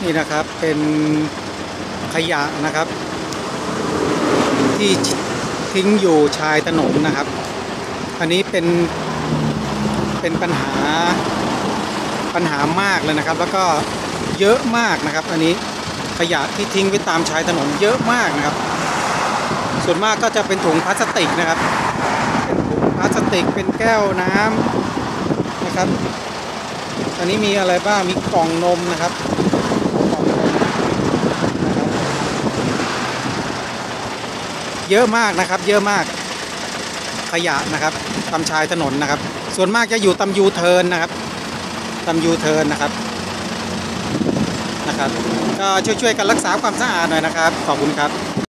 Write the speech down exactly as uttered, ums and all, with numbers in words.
นี่นะครับเป็นขยะนะครับที่ทิ้งอยู่ชายถนนนะครับอันนี้เป็นเป็นปัญหาปัญหามากเลยนะครับแล้วก็เยอะมากนะครับอันนี้ขยะที่ทิ้งไว้ตามชายถนนเยอะมากนะครับส่วนมากก็จะเป็นถุงพลาสติกนะครับเป็นถุงพลาสติกเป็นแก้วน้ำนะครับอันนี้มีอะไรบ้างมีกล่องนมนะครับเยอะมากนะครับเยอะมากขยะนะครับตามชายถนนนะครับส่วนมากจะอยู่ตามยูเทิร์นนะครับตามยูเทิร์นนะครับนะครับก็ช่วยๆกันรักษาความสะอาดหน่อยนะครับขอบคุณครับ